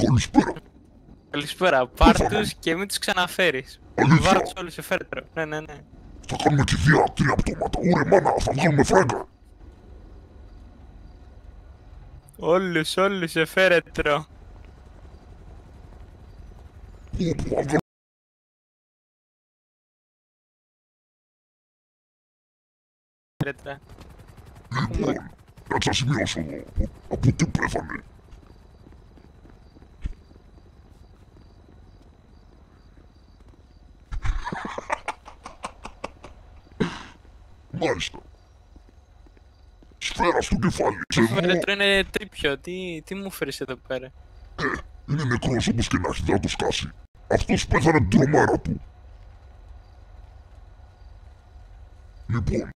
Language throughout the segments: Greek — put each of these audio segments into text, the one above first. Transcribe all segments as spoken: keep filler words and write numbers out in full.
Καλησπέρα. Καλησπέρα. Πάρ' τους και μην τους ξαναφέρεις. Βάρ' τους όλους σε φέρετρο. Ναι, ναι, ναι. Θα κάνουμε κηδεία τρία πτώματα. Ωραία μάνα, θα βγάλουμε φράγκα. Όλους, όλους σε φέρετρο. Όπου θα βγάλουμε. Φέρετρα. Λοιπόν, να σας σημειώσω εδώ. Από τι πέθανε. Μάλιστα. Σφαίρα στο κεφάλι. Το φέρετρο είναι τρίπιο. Τι, τι μου φέρεις εδώ πέρα. Ε, είναι νεκρός όπως και να έχει, δεν θα το σκάσει. Αυτός πέθανε την τρομάρα του. Λοιπόν.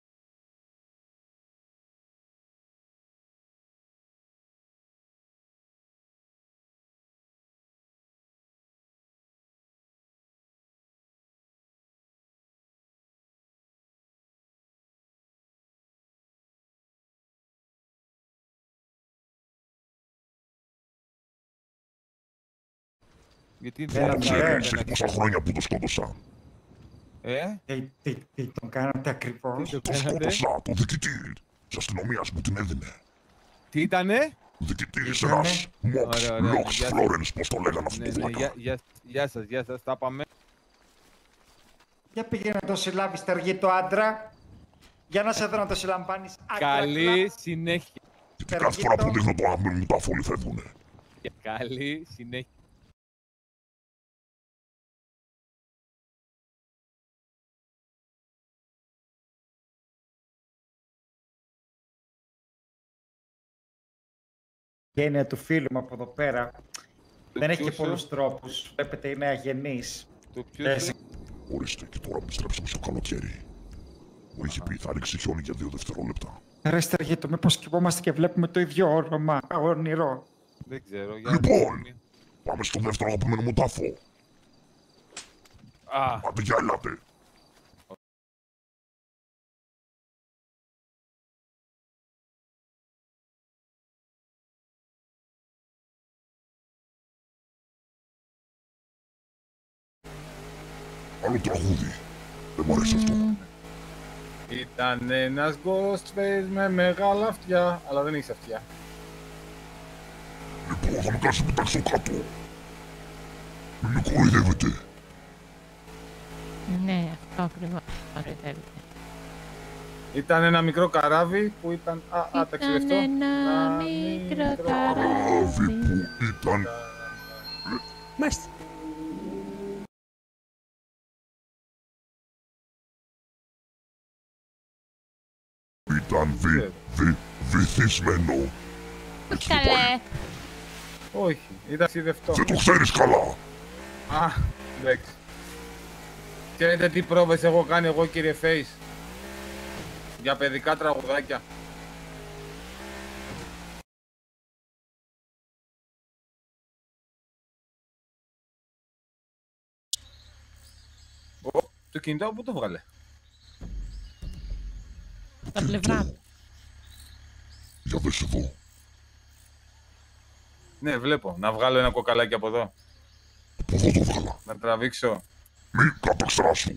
Γιατί δεν ξέρεις, έχει πόσα χρόνια που το σκότωσα. Ε? Τι, τι, τι τον κάνατε ακριβώς. Το σκότωσα, το διοικητή της αστυνομίας μου την έδινε. Τι ήτανε? Διοικητής ένας Μοξ, Λόξ, Φλόρενς, πώς το λέγανε αυτό το βλάκα. Γεια σας, γεια σας, τα πάμε. Για πήγαινε να το συλλάβεις τεργή το άντρα. Για να σε δω να το συλλαμβάνεις. Καλή συνέχεια. Γιατί κάθε φορά που δείχνω το άμμο μου τα φόλοι φεύγουνε. Καλή συνέχεια. Η έννοια του φίλου μου από εδώ πέρα δεν έχει και πολλούς τρόπους. Βλέπετε είναι αγενής. Ορίστε, και τώρα επιστρέψαμε στο καλοκαίρι. Μου είχε πει θα ρίξει χιόνι για δύο δευτερόλεπτα. Ρε Στεργίτο, μήπως κοιμόμαστε και βλέπουμε το ίδιο όνομα, όνειρο. Δεν ξέρω, για Λοιπόν, πάμε στο δεύτερο αγαπημένο μου τάφο. Α. Άντε για ελάτε. Άλλο τραγούδι. Δεν μ' αρέσει αυτό. Ήταν ένας Ghostface με μεγάλα αυτιά, αλλά δεν έχεις αυτιά. Λοιπόν, θα με κάνεις να πετάξω κάτω. Μην με κοροϊδεύετε. Ναι, αυτό ακριβώς κοροϊδεύετε. Ήταν ένα μικρό καράβι που ήταν... Α, α, ταξιδευτό. Ήταν ένα μικρό καράβι που ήταν... Μάλιστα. Ήταν βυ... βυ... βυθισμένο. Όχι καλέ. Όχι, ήταν ταξιδευτό. Δεν το ξέρεις καλά. Α, εντάξει. Ξέρετε τι πρόβες έχω κάνει εγώ, κύριε Face? Για παιδικά τραγουδάκια. Ω, το κινητό πού το βγάλε? Τα πλευρά του. Για δες εδώ. Ναι, βλέπω. Να βγάλω ένα κοκαλάκι από εδώ. Από εδώ το βγάλα. Να τραβήξω. Μη καταξράσου.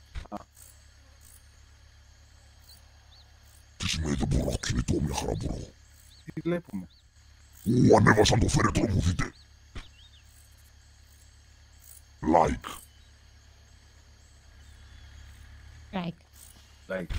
Τι σημαίνει δεν μπορώ να κινητό, μια χαρά μπορώ. Τι βλέπουμε? Ου, ανέβασαν το φέρετρο μου, δείτε. Like. Like. Like.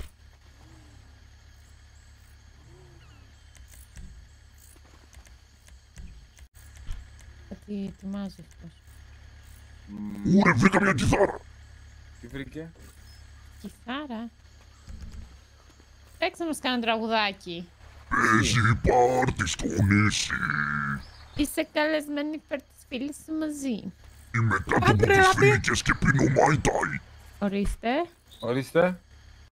Τι ετοιμάζει αυτός. Ου, ρε, βρήκα μια κιθάρα. Τι βρήκε? Κιθάρα. Παίξε να μας κάνει τραγουδάκι. Παίζει πάρτι στο νησί. Είσαι καλεσμένη υπέρ της φίλης σου μαζί. Είμαι κάτω από τις φοινικές και πίνω μάιντάι. Ορίστε. Ορίστε.